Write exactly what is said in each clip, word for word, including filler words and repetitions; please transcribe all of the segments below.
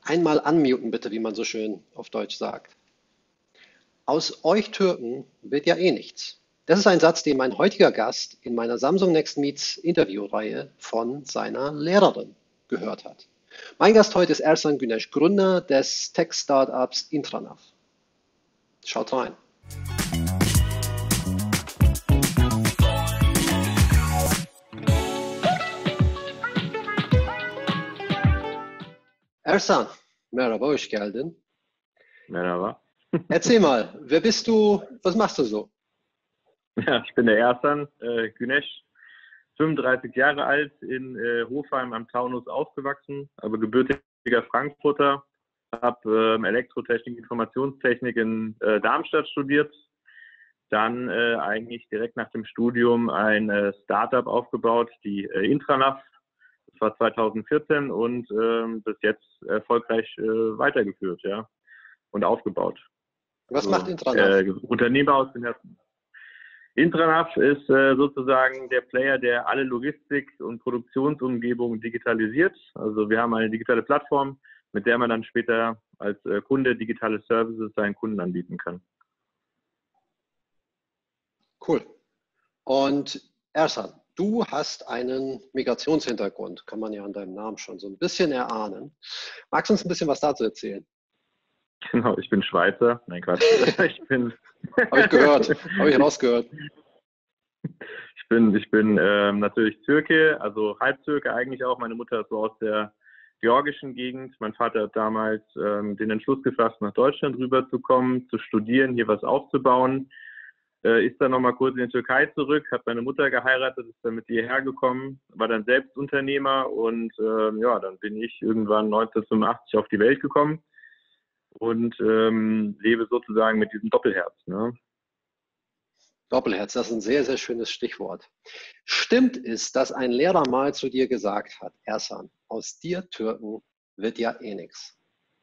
Einmal unmuten bitte, wie man so schön auf Deutsch sagt. Aus euch Türken wird ja eh nichts. Das ist ein Satz, den mein heutiger Gast in meiner Samsung Next Meets Interviewreihe von seiner Lehrerin gehört hat. Mein Gast heute ist Ersan Güneş, Gründer des Tech-Startups Intranav. Schaut rein. Ersan, merhaba, hoş geldin. Merhaba. Erzähl mal, wer bist du, was machst du so? Ja, ich bin der Ersan äh, Güneş, fünfunddreißig Jahre alt, in äh, Hofheim am Taunus aufgewachsen, aber gebürtiger Frankfurter, habe ähm, Elektrotechnik, Informationstechnik in äh, Darmstadt studiert, dann äh, eigentlich direkt nach dem Studium ein äh, Startup aufgebaut, die äh, Intranav. Das war zweitausendvierzehn und ähm, bis jetzt erfolgreich äh, weitergeführt, ja, und aufgebaut. Was also, macht Intranav? Äh, Unternehmer aus den Herzen. Intranav ist äh, sozusagen der Player, der alle Logistik- und Produktionsumgebungen digitalisiert. Also wir haben eine digitale Plattform, mit der man dann später als äh, Kunde digitale Services seinen Kunden anbieten kann. Cool. Und Ersan, du hast einen Migrationshintergrund, kann man ja an deinem Namen schon so ein bisschen erahnen. Magst du uns ein bisschen was dazu erzählen? Genau, ich bin Schweizer. Nein, Quatsch. Ich bin. Habe ich gehört, habe ich rausgehört. Ich bin, ich bin ähm, natürlich Türke, also Halbtürke eigentlich auch. Meine Mutter ist so aus der georgischen Gegend. Mein Vater hat damals ähm, den Entschluss gefasst, nach Deutschland rüberzukommen, zu studieren, hier was aufzubauen. Äh, ist dann nochmal kurz in die Türkei zurück, hat meine Mutter geheiratet, ist dann mit ihr hergekommen, war dann selbst Unternehmer und ähm, ja, dann bin ich irgendwann neunzehnhundertfünfundachtzig auf die Welt gekommen und ähm, lebe sozusagen mit diesem Doppelherz. Ne? Doppelherz, das ist ein sehr, sehr schönes Stichwort. Stimmt es, dass ein Lehrer mal zu dir gesagt hat, Ersan, aus dir Türken wird ja eh nichts?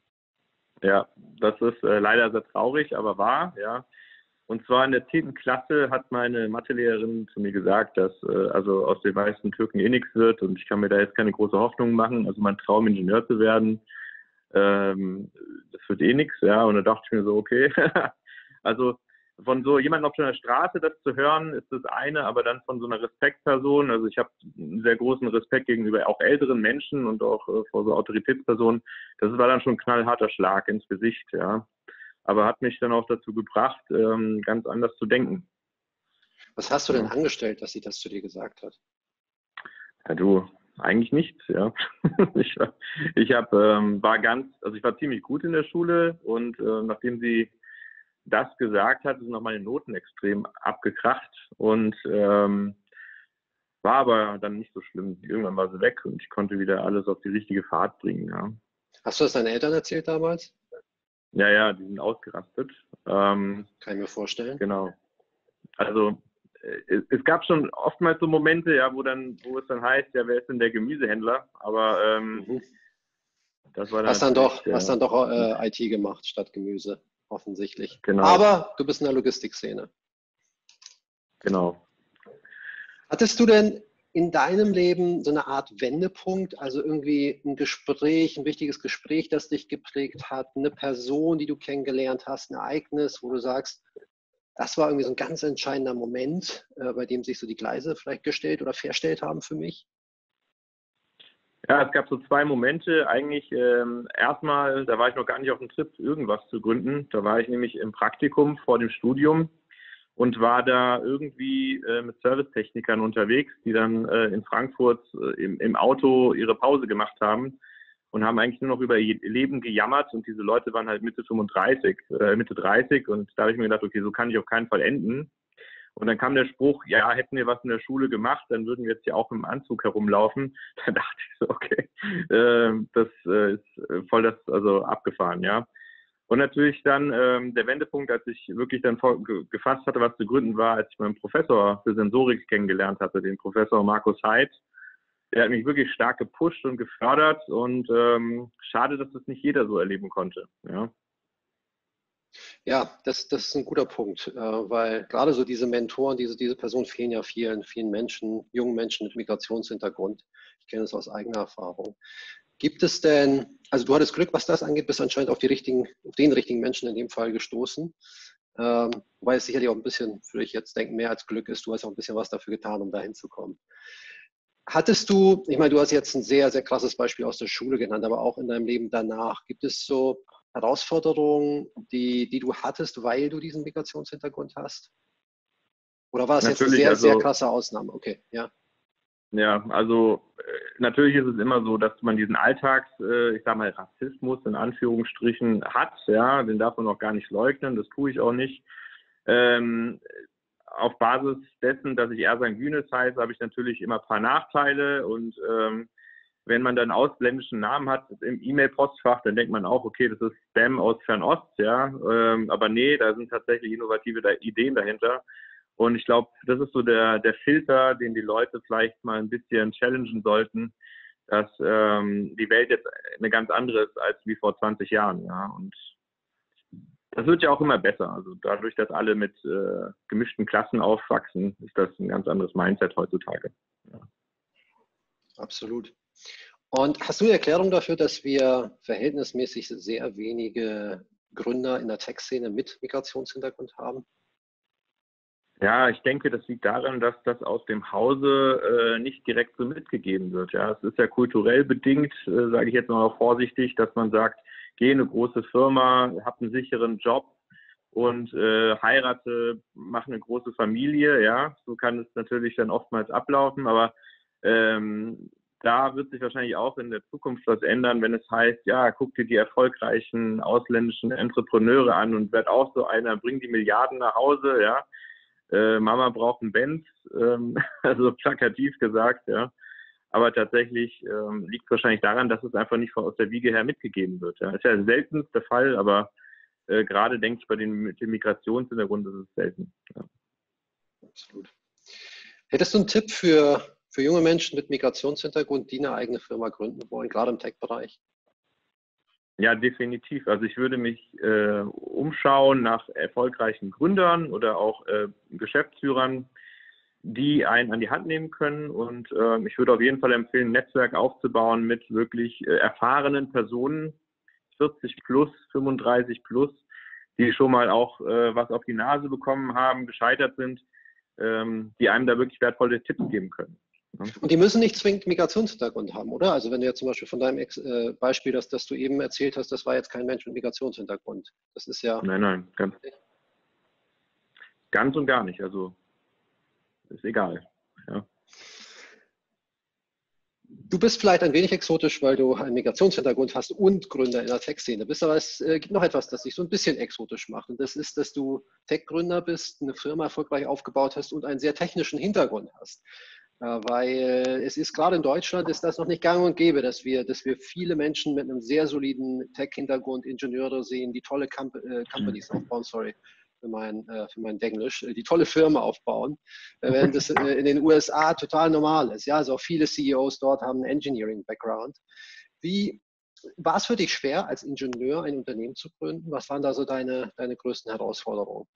Ja, das ist äh, leider sehr traurig, aber wahr, ja. Und zwar in der zehnten Klasse hat meine Mathelehrerin zu mir gesagt, dass äh, also aus den meisten Türken eh nichts wird und ich kann mir da jetzt keine große Hoffnung machen. Also mein Traum, Ingenieur zu werden, ähm, das wird eh nichts, ja. Und da dachte ich mir so, okay, also von so jemandem auf der Straße das zu hören, ist das eine, aber dann von so einer Respektperson, also ich habe einen sehr großen Respekt gegenüber auch älteren Menschen und auch äh, vor so Autoritätspersonen, das war dann schon ein knallharter Schlag ins Gesicht, ja. Aber hat mich dann auch dazu gebracht, ähm, ganz anders zu denken. Was hast du denn Ja. angestellt, dass sie das zu dir gesagt hat? Ja, du, eigentlich nichts, ja. ich war, ich hab, ähm, war ganz, also ich war ziemlich gut in der Schule und äh, nachdem sie das gesagt hat, sind noch meine Noten extrem abgekracht und ähm, war aber dann nicht so schlimm. Irgendwann war sie weg und ich konnte wieder alles auf die richtige Fahrt bringen, ja. Hast du das deinen Eltern erzählt damals? Ja, ja, die sind ausgerastet. Ähm, Kann ich mir vorstellen. Genau. Also äh, es gab schon oftmals so Momente, ja, wo dann, wo es dann heißt, ja, wer ist denn der Gemüsehändler? Aber ähm, Mhm. das war dann Hast dann doch, natürlich, hast äh, dann doch äh, I T gemacht statt Gemüse, offensichtlich. genau, Aber du bist in der Logistikszene. genau. Hattest du denn in deinem Leben so eine Art Wendepunkt, also irgendwie ein Gespräch, ein wichtiges Gespräch, das dich geprägt hat, eine Person, die du kennengelernt hast, ein Ereignis, wo du sagst, das war irgendwie so ein ganz entscheidender Moment, äh, bei dem sich so die Gleise vielleicht gestellt oder verstellt haben für mich? Ja, es gab so zwei Momente. Eigentlich ähm, erstmal, da war ich noch gar nicht auf dem Trip, irgendwas zu gründen. Da war ich nämlich im Praktikum vor dem Studium und war da irgendwie äh, mit Servicetechnikern unterwegs, die dann äh, in Frankfurt äh, im, im Auto ihre Pause gemacht haben und haben eigentlich nur noch über ihr Leben gejammert und diese Leute waren halt Mitte fünfunddreißig, äh, Mitte dreißig und da habe ich mir gedacht, okay, so kann ich auf keinen Fall enden. Und dann kam der Spruch, ja, hätten wir was in der Schule gemacht, dann würden wir jetzt ja auch im Anzug herumlaufen. Da dachte ich so, okay, äh, das äh, ist voll das, also abgefahren, ja. Und natürlich dann ähm, der Wendepunkt, als ich wirklich dann vor, ge, gefasst hatte, was zu gründen war, als ich meinen Professor für Sensorik kennengelernt hatte, den Professor Markus Heid. Der hat mich wirklich stark gepusht und gefördert und ähm, schade, dass das nicht jeder so erleben konnte, ja. Ja, das, das ist ein guter Punkt, äh, weil gerade so diese Mentoren, diese, diese Personen fehlen ja vielen, vielen Menschen, jungen Menschen mit Migrationshintergrund. Ich kenne es aus eigener Erfahrung. Gibt es denn also du hattest Glück, was das angeht, bist anscheinend auf die richtigen, auf den richtigen Menschen in dem Fall gestoßen. Ähm, wobei es sicherlich auch ein bisschen, würde ich jetzt denken, mehr als Glück ist. Du hast auch ein bisschen was dafür getan, um dahin zu kommen. Hattest du, ich meine, du hast jetzt ein sehr, sehr krasses Beispiel aus der Schule genannt, aber auch in deinem Leben danach, gibt es so Herausforderungen, die, die du hattest, weil du diesen Migrationshintergrund hast? Oder war das jetzt eine Natürlich, sehr, sehr also krasse Ausnahme? Okay, ja. ja, also äh, natürlich ist es immer so, dass man diesen Alltags, äh, ich sage mal Rassismus in Anführungsstrichen hat, ja, den darf man auch gar nicht leugnen, das tue ich auch nicht. Ähm, auf Basis dessen, dass ich eher Sankt Günes heiße, habe ich natürlich immer ein paar Nachteile und ähm, wenn man dann ausländischen Namen hat im E-Mail-Postfach, dann denkt man auch, okay, das ist Spam aus Fernost, ja, ähm, aber nee, da sind tatsächlich innovative Ideen dahinter. Und ich glaube, das ist so der, der Filter, den die Leute vielleicht mal ein bisschen challengen sollten, dass ähm, die Welt jetzt eine ganz andere ist als wie vor zwanzig Jahren. Ja. Und das wird ja auch immer besser. Also dadurch, dass alle mit äh, gemischten Klassen aufwachsen, ist das ein ganz anderes Mindset heutzutage. Ja. Absolut. Und hast du eine Erklärung dafür, dass wir verhältnismäßig sehr wenige Gründer in der Tech-Szene mit Migrationshintergrund haben? Ja, ich denke, das liegt daran, dass das aus dem Hause äh, nicht direkt so mitgegeben wird. Ja, es ist ja kulturell bedingt, äh, sage ich jetzt mal auch vorsichtig, dass man sagt, geh in eine große Firma, hab einen sicheren Job und äh, heirate, mach eine große Familie. Ja, so kann es natürlich dann oftmals ablaufen, aber ähm, da wird sich wahrscheinlich auch in der Zukunft was ändern, wenn es heißt, ja, guck dir die erfolgreichen ausländischen Entrepreneure an und werd auch so einer, bring die Milliarden nach Hause, ja. Äh, Mama braucht einen Benz, ähm, also plakativ gesagt, ja. Aber tatsächlich ähm, liegt es wahrscheinlich daran, dass es einfach nicht von aus der Wiege her mitgegeben wird. Ja. Ist ja selten der Fall, aber äh, gerade denke ich bei den mit dem Migrationshintergrund ist es selten. Ja. Absolut. Hättest du einen Tipp für, für junge Menschen mit Migrationshintergrund, die eine eigene Firma gründen wollen, gerade im Tech-Bereich? Ja, definitiv. Also ich würde mich äh, umschauen nach erfolgreichen Gründern oder auch äh, Geschäftsführern, die einen an die Hand nehmen können. Und äh, ich würde auf jeden Fall empfehlen, ein Netzwerk aufzubauen mit wirklich äh, erfahrenen Personen, vierzig plus, fünfunddreißig plus, die schon mal auch äh, was auf die Nase bekommen haben, gescheitert sind, ähm, die einem da wirklich wertvolle Tipps geben können. Und die müssen nicht zwingend Migrationshintergrund haben, oder? Also wenn du jetzt zum Beispiel von deinem Ex äh, Beispiel, das, das du eben erzählt hast, das war jetzt kein Mensch mit Migrationshintergrund. Das ist ja... Nein, nein, ganz, ganz und gar nicht. Also ist egal. Ja. Du bist vielleicht ein wenig exotisch, weil du einen Migrationshintergrund hast und Gründer in der Tech-Szene bist, aber es äh, gibt noch etwas, das dich so ein bisschen exotisch macht. Und das ist, dass du Tech-Gründer bist, eine Firma erfolgreich aufgebaut hast und einen sehr technischen Hintergrund hast. Äh, weil es ist gerade in Deutschland ist das noch nicht gang und gäbe, dass wir, dass wir viele Menschen mit einem sehr soliden Tech-Hintergrund, Ingenieure sehen, die tolle Com äh, Companies aufbauen, sorry, für mein, äh, für mein Denglisch, die tolle Firma aufbauen, äh, während das äh, in den U S A total normal ist. Ja, also auch viele C E Os dort haben einen Engineering-Background. Wie war es für dich schwer, als Ingenieur ein Unternehmen zu gründen? Was waren da so deine, deine größten Herausforderungen?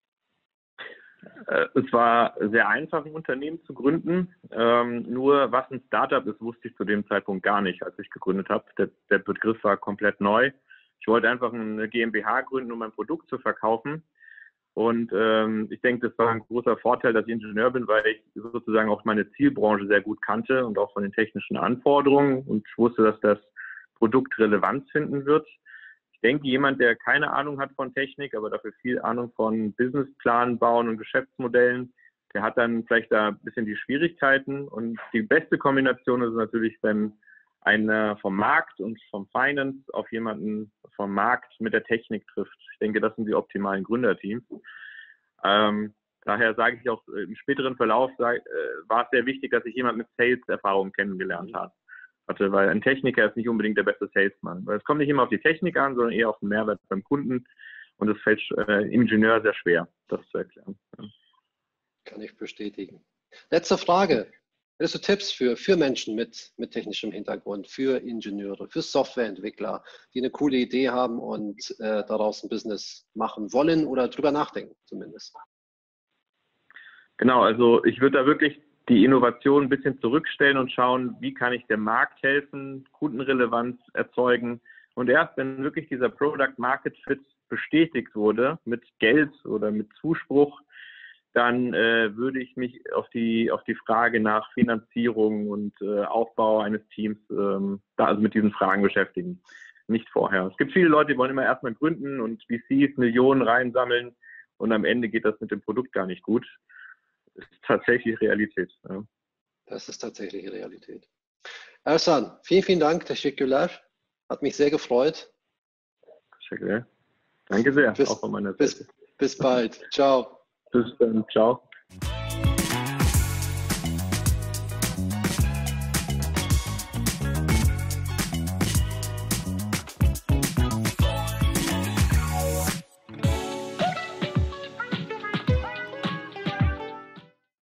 Es war sehr einfach, ein Unternehmen zu gründen. Ähm, nur was ein Startup ist, wusste ich zu dem Zeitpunkt gar nicht, als ich gegründet habe. Der, der Begriff war komplett neu. Ich wollte einfach eine GmbH gründen, um mein Produkt zu verkaufen. Und ähm, ich denke, das war ein großer Vorteil, dass ich Ingenieur bin, weil ich sozusagen auch meine Zielbranche sehr gut kannte und auch von den technischen Anforderungen und ich wusste, dass das Produkt Relevanz finden wird. Ich denke, jemand, der keine Ahnung hat von Technik, aber dafür viel Ahnung von Businessplan bauen und Geschäftsmodellen, der hat dann vielleicht da ein bisschen die Schwierigkeiten. Und die beste Kombination ist natürlich, wenn einer vom Markt und vom Finance auf jemanden vom Markt mit der Technik trifft. Ich denke, das sind die optimalen Gründerteams. Ähm, daher sage ich auch, im späteren Verlauf sag, äh, war es sehr wichtig, dass ich jemand mit Sales-Erfahrung kennengelernt habe. Hatte, weil ein Techniker ist nicht unbedingt der beste Salesman. Weil es kommt nicht immer auf die Technik an, sondern eher auf den Mehrwert beim Kunden. Und das fällt äh, Ingenieur sehr schwer, das zu erklären. Ja. Kann ich bestätigen. Letzte Frage. Hättest du Tipps für, für Menschen mit, mit technischem Hintergrund, für Ingenieure, für Softwareentwickler, die eine coole Idee haben und äh, daraus ein Business machen wollen oder drüber nachdenken zumindest? Genau, also ich würde da wirklich die Innovation ein bisschen zurückstellen und schauen, wie kann ich dem Markt helfen, Kundenrelevanz erzeugen. Und erst wenn wirklich dieser Product Market Fit bestätigt wurde mit Geld oder mit Zuspruch, dann äh, würde ich mich auf die auf die Frage nach Finanzierung und äh, Aufbau eines Teams ähm, da also mit diesen Fragen beschäftigen. Nicht vorher. Es gibt viele Leute, die wollen immer erstmal gründen und V Cs Millionen reinsammeln und am Ende geht das mit dem Produkt gar nicht gut. Das ist tatsächlich Realität. Ja. Das ist tatsächlich Realität. Ersan, vielen, vielen Dank, Teşekkürler. Hat mich sehr gefreut. Danke sehr. Danke sehr, bis, auch von meiner Seite. Bis, bis bald. Ciao. Bis dann. Ciao.